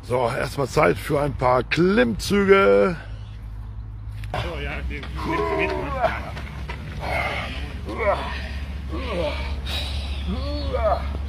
So, erstmal Zeit für ein paar Klimmzüge. So, ja, den vergessen wir.